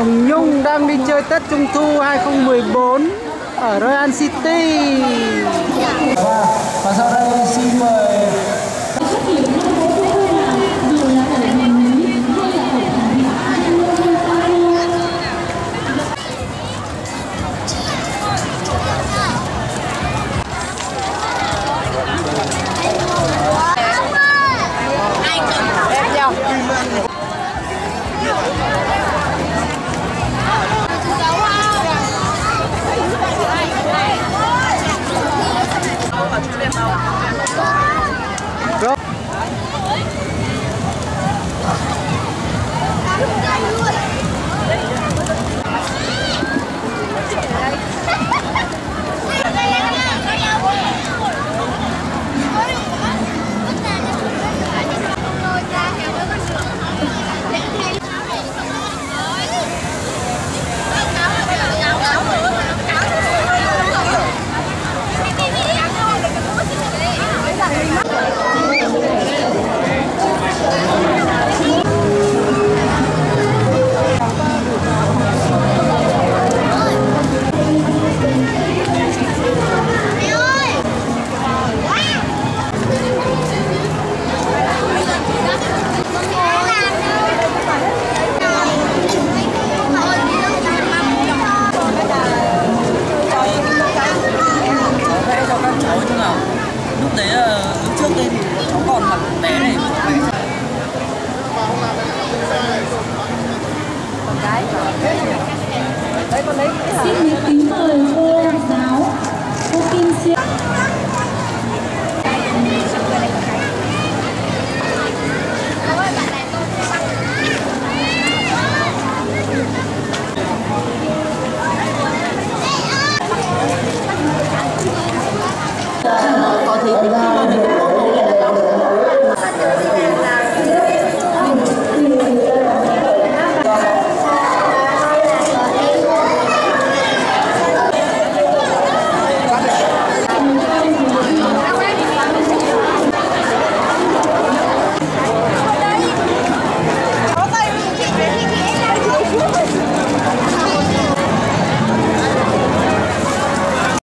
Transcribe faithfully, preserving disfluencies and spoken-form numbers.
Hồng Nhung đang đi chơi Tết Trung Thu hai không một bốn ở Royal City. Và, và sau đây xin mời lúc đấy là lúc trước đây thì cháu còn mặc bé này. Con gái đấy con đấy. Xin kính mời cô giáo cô Kim Siêu.